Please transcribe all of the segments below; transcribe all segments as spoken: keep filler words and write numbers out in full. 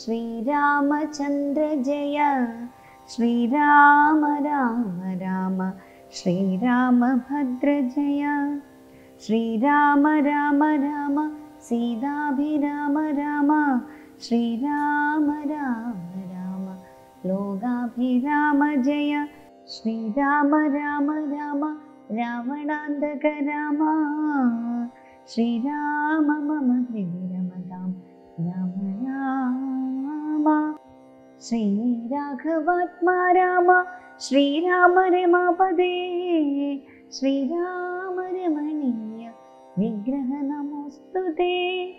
ശ്രീരാമചന്ദ്ര ജയ ശ്രീരാമ രാമ രാമ ശ്രീരാമഭദ്ര ജയ ശ്രീരാമ രാമ രാമ സീതാഭിരാമ രാമ ശ്രീരാമ രാമ രാമ ലോകാഭിരാമ ജയ ശ്രീരാമ രാമ രാമ രാവണാന്തക രാമ ശ്രീരാമ മമ ഹൃദിരമതാം രാമ രാമ ശ്രീരാഘവാത്മാ രാമ ശ്രീരാമ രമാപദേ ശ്രീരാമ രമണീയ വിഗ്രഹ നമോസ്തുതേ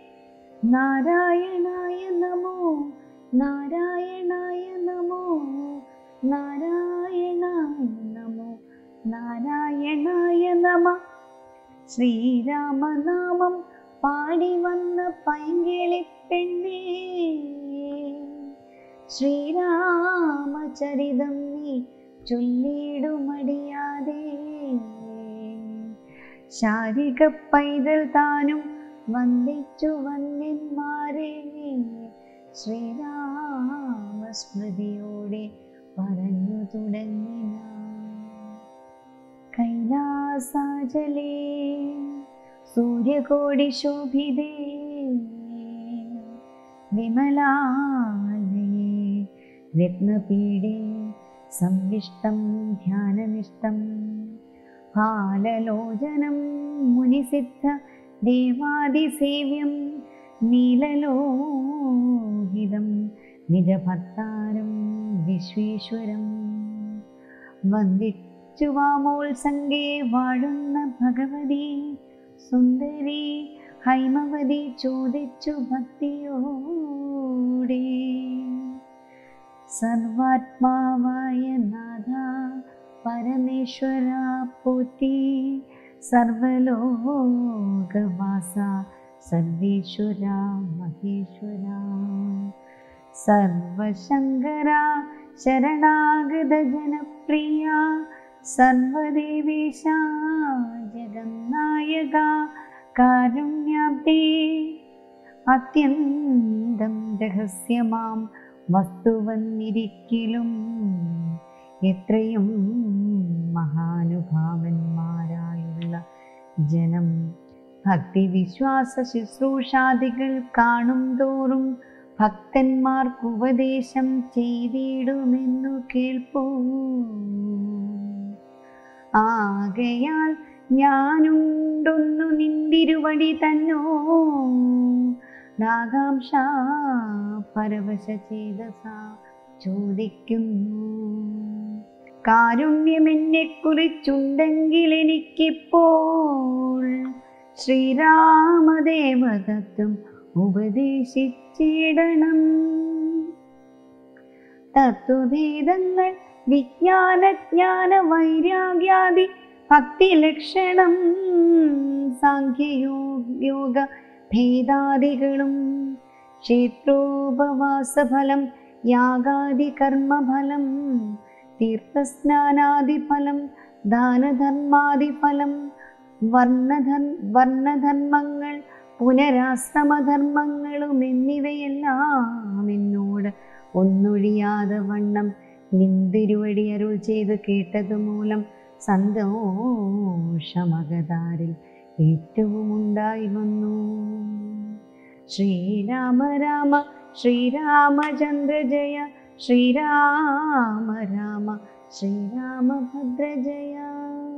നാരായണായ നമോ നാരായണായ നമോ നാരായണായ നമോ നാരായണായ നമ ശ്രീരാമനാമം പാടി വന്ന പൈങ്കിളി പെണ്ണേ ശ്രീരാമചരിതം നീ ചൊല്ലിടുമടിയാതെ ശാരിക പൈതൽ താനും വന്ദിച്ചു വന്യന്മാരെ ശ്രീരാമസ്മൃതിയോടെ പറഞ്ഞു തുടങ്ങിന കൈലാസാചലേ സൂര്യകോടി ശോഭിതേ വിമലാലയേ രത്നപീഠേ സംവിഷ്ടം ധ്യാനനിഷ്ടം ഹാലലോചനം മുനിസിദ്ധ ദേവാദിസേവ്യം നീലലോഹിതം നിജഭർത്താരം വിശ്വേശ്വരം വന്ദിച്ചു വാമോത്സംഗേ വാഴുന്ന ഭഗവതി സുന്ദരി ഹൈമവതി ചോദിച്ചു ഭക്തിയോടെ സർവാത്മാവായ നാഥ പരമേശ്വര പോറ്റി സർവലോകവാസ സർവേശ്വര മഹേശ്വര സർവശങ്കര ശരണാഗത ജനപ്രിയ സർവദേവേശ ജഗന്നായക കാരുണ്യാബ്ദേ അത്യന്തം രഹസ്യമാം വസ്തുവന്നിരിക്കലും എത്രയും മഹാനുഭാവന്മാരായുള്ള ജനം ഭക്തിവിശ്വാസ ശുശ്രൂഷാദികൾ കാണും തോറും ഭക്തന്മാർക്ക് ഉപദേശം ചെയ്തിടുമെന്നു കേൾപ്പൂ. ആകയാൽ ഞാനുണ്ടൊന്നു നിന്തിരുവടി തന്നോ നാഗാംശ പരവശ ചേതസ ചോദിക്കുന്നു. കാരുണ്യമെന്നെ കുറിച്ചുണ്ടെങ്കിൽ എനിക്കിപ്പോൾ ശ്രീരാമദേവതത്വം ഉപദേശിച്ചിടണം. തത്വഭേദങ്ങൾ വിജ്ഞാനജ്ഞാന വൈരാഗ്യാദി ഭക്തിലക്ഷണം സാഖ്യയോഗ ഭേദാദികളും ക്ഷേത്രോപവാസഫലം യാഗാദി കർമ്മഫലം തീർത്ഥസ്നാനാദിഫലം ദാനധർമാദിഫലം വർണ്ണധർ വർണ്ണധർമ്മങ്ങൾ പുനരാശ്രമധർമ്മങ്ങളും എന്നിവയെല്ലാം എന്നോട് ഒന്നൊഴിയാതെ വണ്ണം നിന്തിരുവടി അരുൾ ചെയ്ത് കേട്ടതുമൂലം സന്തോഷമകതാരിൽ ഏറ്റവും ഉണ്ടായി വന്നു. ശ്രീരാമ രാമ ശ്രീരാമചന്ദ്ര ജയ ശ്രീരാമ രാമ ശ്രീരാമഭദ്ര ജയ.